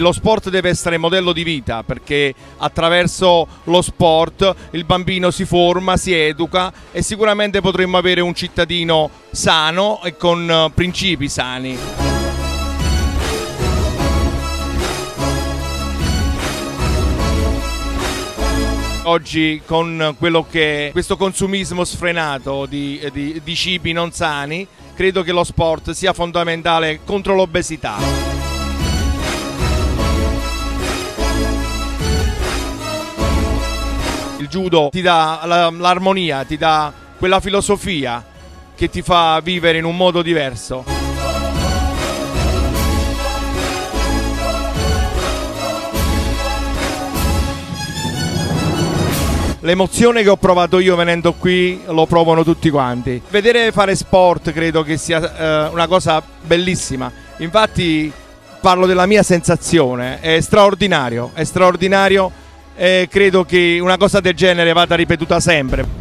Lo sport deve essere modello di vita, perché attraverso lo sport il bambino si forma, si educa e sicuramente potremmo avere un cittadino sano e con principi sani. Oggi con questo consumismo sfrenato di cibi non sani, credo che lo sport sia fondamentale contro l'obesità. Il judo ti dà l'armonia, ti dà quella filosofia che ti fa vivere in un modo diverso. L'emozione che ho provato io venendo qui lo provano tutti quanti. Vedere fare sport credo che sia una cosa bellissima. Infatti parlo della mia sensazione, è straordinario e credo che una cosa del genere vada ripetuta sempre.